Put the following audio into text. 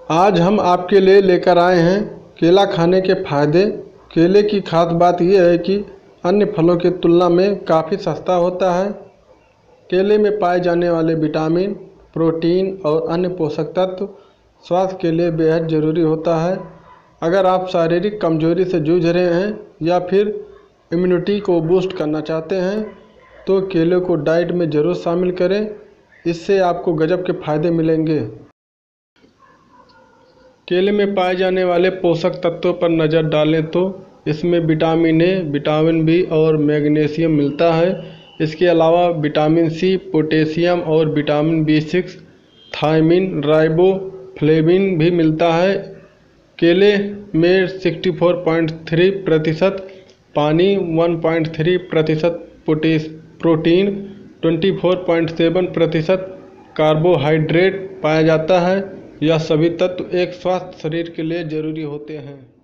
आज हम आपके लिए लेकर आए हैं केला खाने के फ़ायदे। केले की खास बात यह है कि अन्य फलों की तुलना में काफ़ी सस्ता होता है। केले में पाए जाने वाले विटामिन, प्रोटीन और अन्य पोषक तत्व स्वास्थ्य के लिए बेहद ज़रूरी होता है। अगर आप शारीरिक कमजोरी से जूझ रहे हैं या फिर इम्यूनिटी को बूस्ट करना चाहते हैं तो केले को डाइट में ज़रूर शामिल करें। इससे आपको गजब के फ़ायदे मिलेंगे। केले में पाए जाने वाले पोषक तत्वों पर नज़र डालें तो इसमें विटामिन ए, विटामिन बी और मैग्नीशियम मिलता है। इसके अलावा विटामिन सी, पोटेशियम और विटामिन बी6, थायमिन, राइबोफ्लेविन भी मिलता है। केले में 64.3% पानी, 1.3% प्रोटीन, 24.7% कार्बोहाइड्रेट पाया जाता है। यह सभी तत्व एक स्वस्थ शरीर के लिए ज़रूरी होते हैं।